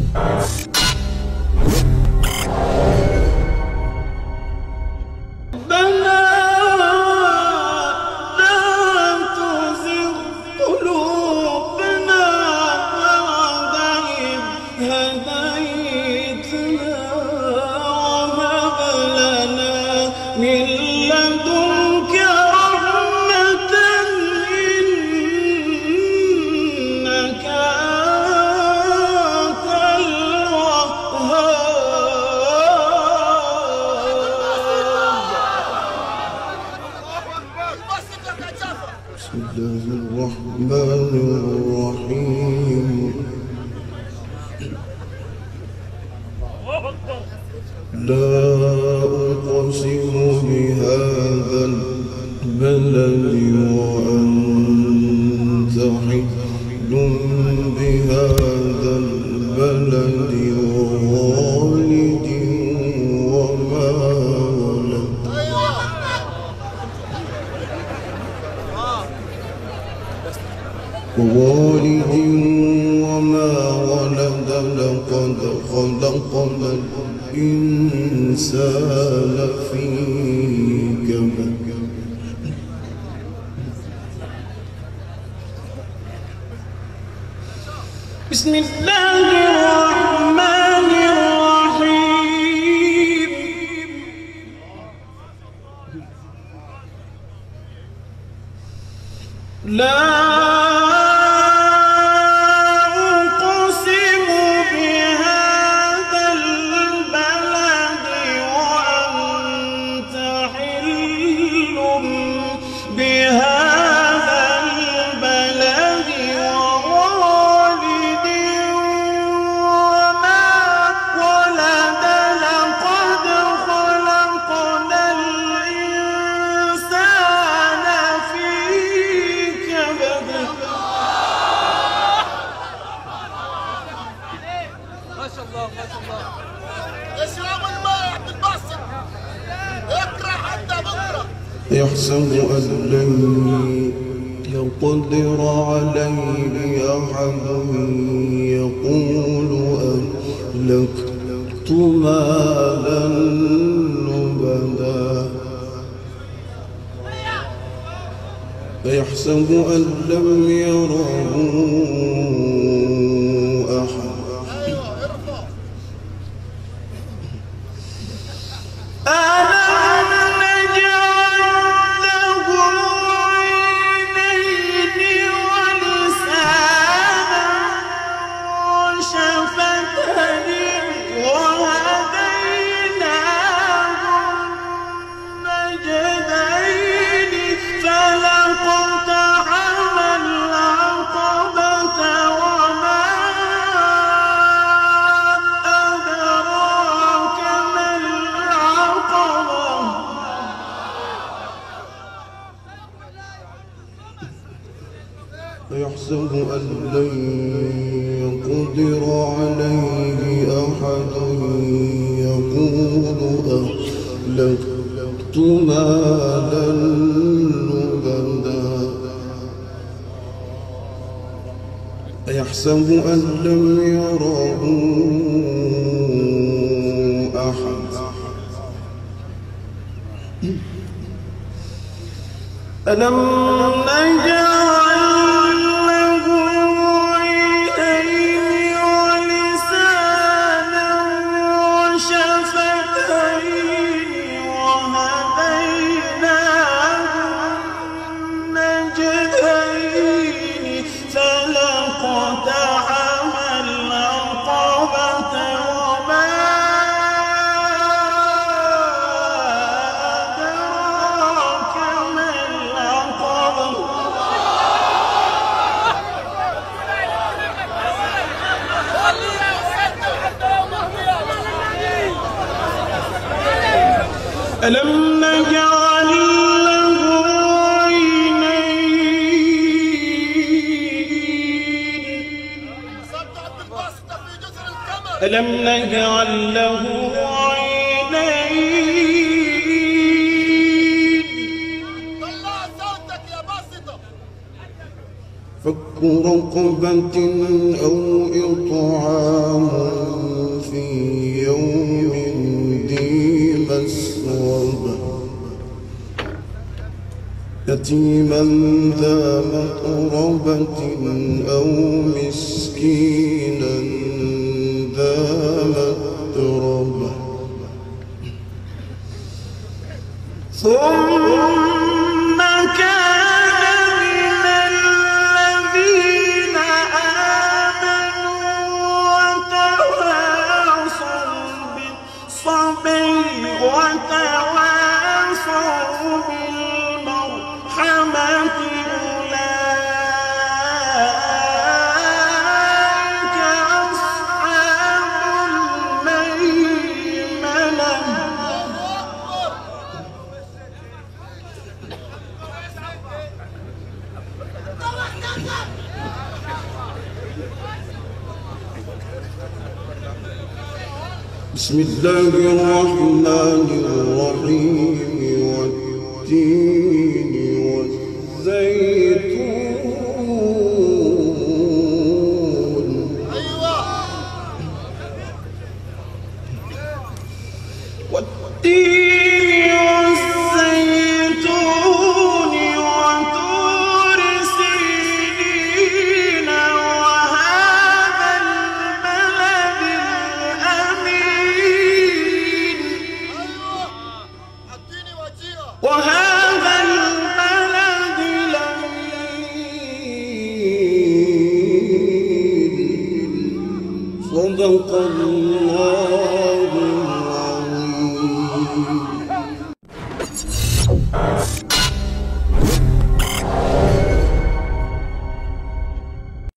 ووالد وما ولد لقد خلقنا الإنسان في كبد بسم الله الرحمن الرحيم لا يحسب أن لن يقدر عليه أحد يقول أهلكت مالا لبدا يحسب أن لم يره أحد يحسب أن لن يقدر عليه أحد يقول أهلكت مالا لبدا يحسب أن لم يره أحد ألم نجعل له عينين ولسانا وشفتين وهديناه النجدين فلاقتحم العقبة وما أدراك ما العقبة ألم نجعل له عينين ألم نجعل له عينين طلع صوتك يا باسطة. فك رقبة أو إطعام يتيما ذا مقربة أو مسكينا ذا متربة ثم كان من الذين آمنوا وتواصوا بالصبر وتواصوا بالمرحمة أولئك أصحاب الميمنة بسم الله الرحمن الرحيم والتين والزيتون والتين والزيتون وطور سينين وهذا البلد الأمين اديني وجيهه وهذا البلد الأمين صدق الله